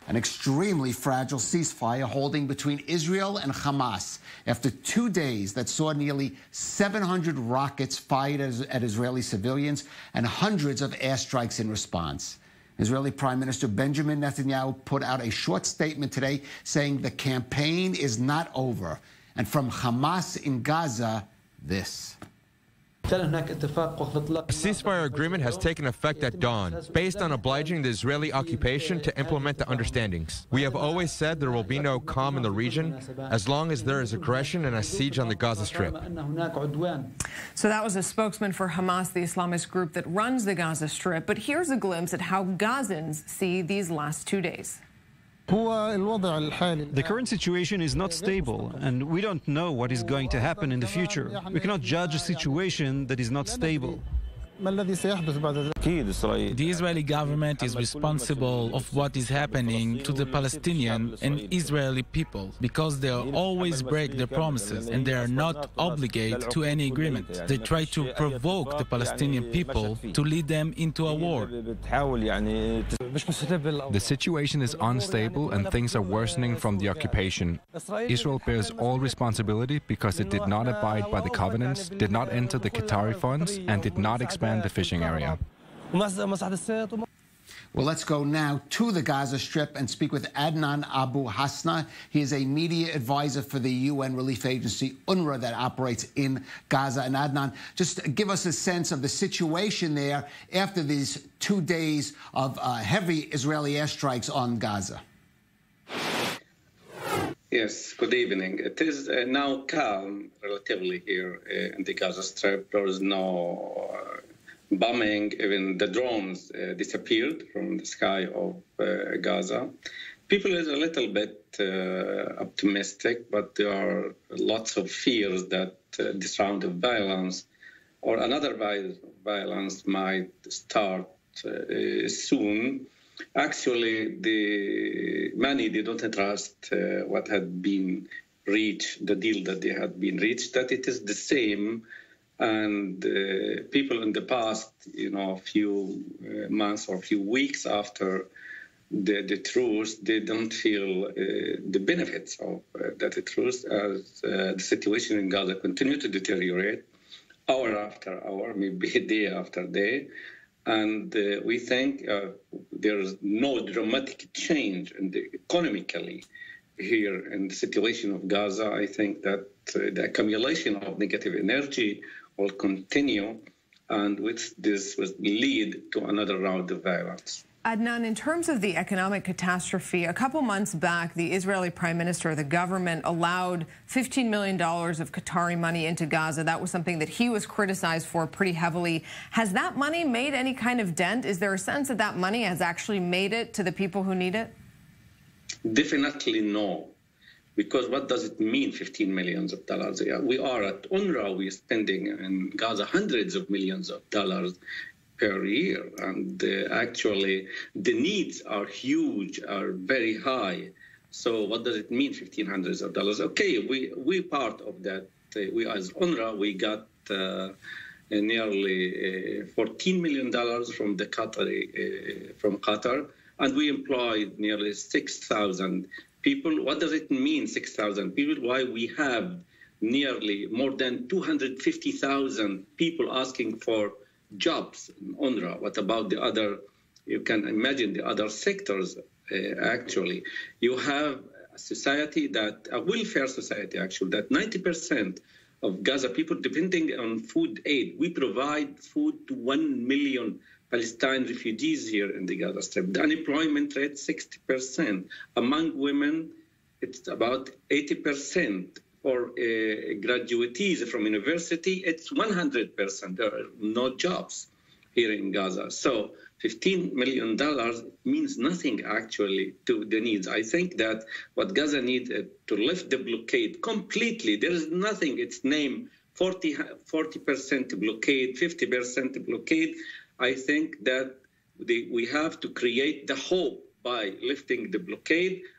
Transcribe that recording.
An extremely fragile ceasefire holding between Israel and Hamas after 2 days that saw nearly 700 rockets fired at Israeli civilians and hundreds of airstrikes in response. Israeli Prime Minister Benjamin Netanyahu put out a short statement today saying the campaign is not over. And from Hamas in Gaza, this. A ceasefire agreement has taken effect at dawn, based on obliging the Israeli occupation to implement the understandings. We have always said there will be no calm in the region as long as there is aggression and a siege on the Gaza Strip. So that was a spokesman for Hamas, the Islamist group that runs the Gaza Strip. But here's a glimpse at how Gazans see these last 2 days. The current situation is not stable, and we don't know what is going to happen in the future. We cannot judge a situation that is not stable. The Israeli government is responsible of what is happening to the Palestinian and Israeli people because they always break their promises and they are not obligated to any agreement. They try to provoke the Palestinian people to lead them into a war. The situation is unstable and things are worsening from the occupation. Israel bears all responsibility because it did not abide by the covenants, did not enter the Qatari funds, and did not expand the fishing area. Well, let's go now to the Gaza Strip and speak with Adnan Abu Hasna. He is a media advisor for the UN relief agency UNRWA that operates in Gaza. And Adnan, just give us a sense of the situation there after these 2 days of heavy Israeli airstrikes on Gaza. Yes, good evening. It is now calm relatively here in the Gaza Strip. There is no bombing. Even the drones disappeared from the sky of Gaza. People is a little bit optimistic, but there are lots of fears that this round of violence or another violence might start soon. Actually, many don't trust what had been reached, the deal that they had been reached, that it is the same. And people in the past, a few months or a few weeks after the truce, they don't feel the benefits of that truce as the situation in Gaza continues to deteriorate hour after hour, maybe day after day. And we think there is no dramatic change economically here in the situation of Gaza. I think that the accumulation of negative energy will continue, and with this will lead to another round of violence. Adnan, in terms of the economic catastrophe, a couple months back, the Israeli Prime Minister, the government, allowed $15 million of Qatari money into Gaza. That was something that he was criticized for pretty heavily. Has that money made any kind of dent? Is there a sense that that money has actually made it to the people who need it? Definitely no. Because what does it mean, $15 million? We are at UNRWA, we're spending in Gaza hundreds of millions of dollars per year. And actually, the needs are huge, are very high. So what does it mean, $1,500? Okay, we part of that. We as UNRWA, we got nearly $14 million from the from Qatar, and we employed nearly 6,000 people. What does it mean, 6,000 people? Why we have nearly more than 250,000 people asking for jobs in UNRWA. What about the other? You can imagine the other sectors, actually. You have a society a welfare society, actually, that 90% of Gaza people depending on food aid. We provide food to 1 million Palestinian refugees here in the Gaza Strip. The unemployment rate, 60%. Among women, it's about 80%. For graduates from university, it's 100%. There are no jobs here in Gaza. So $15 million means nothing, actually, to the needs. I think that what Gaza needs to lift the blockade completely, there is nothing. It's named 40% blockade, 50% blockade. I think that we have to create the hope by lifting the blockade